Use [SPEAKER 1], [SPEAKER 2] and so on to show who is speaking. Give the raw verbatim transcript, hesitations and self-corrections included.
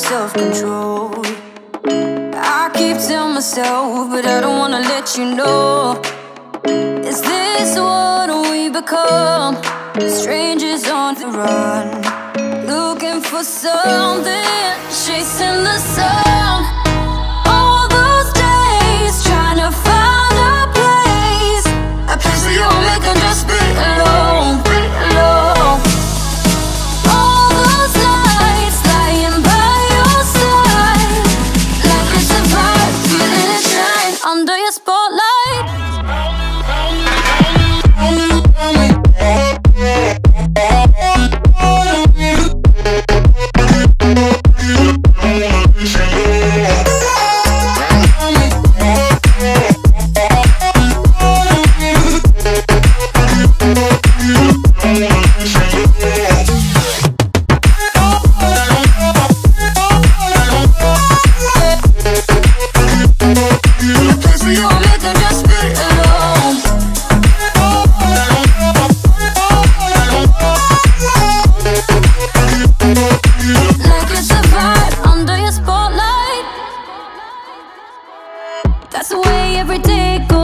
[SPEAKER 1] self-control. I keep telling myself, but I don't wanna let you know. Is this what we become? Strangers on the run, looking for something, chasing the sun. All those days trying to find a place, a place where you'll make them just be alone, be alone. All those nights lying by your side, like it's a vibe, feeling it shine under your spotlight. That's the way every day goes.